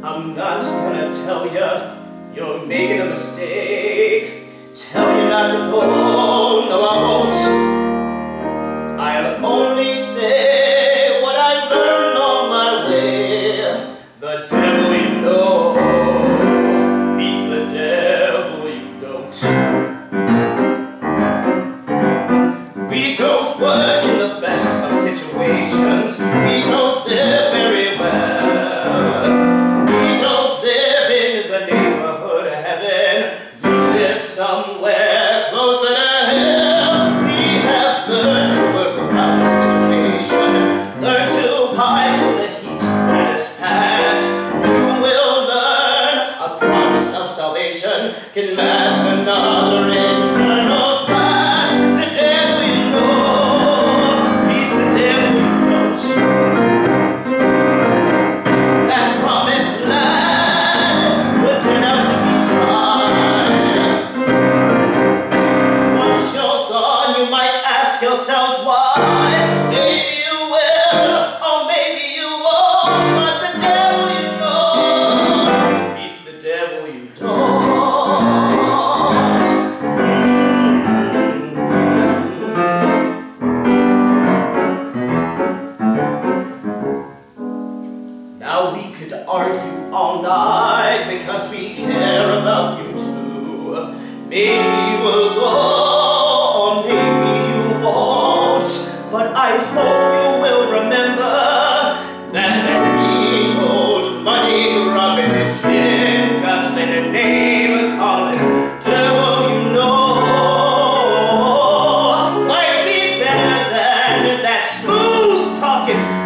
I'm not gonna tell you you're making a mistake. Tell you not to go, no I won't. I'll only say what I've learned on my way. The devil you know beats the devil you don't. We don't work in the best of situations. We don't live very well. We don't live in the neighborhood of heaven. We live somewhere closer to hell. We have learned to work around the situation. Learn to hide till the heat has passed. You will learn a promise of salvation can last another infernal's blast. The devil you know beats the devil you don't. That promised land could turn out to be dry. Once you're gone, you might ask yourselves why. Maybe you will, or maybe you won't. But the devil you know beats the devil you don't. Now we could argue all night because we care about you too. Maybe we'll go, or maybe you won't. But I hope you will remember that mean old money grubbing and gin guzzling and name calling devil you know might be better than that smooth talking